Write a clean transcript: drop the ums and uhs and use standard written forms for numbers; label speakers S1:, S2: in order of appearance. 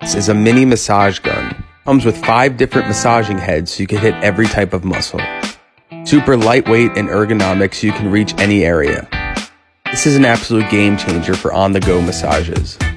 S1: This is a mini massage gun. Comes with 5 different massaging heads so you can hit every type of muscle. Super lightweight and ergonomic so you can reach any area. This is an absolute game changer for on-the-go massages.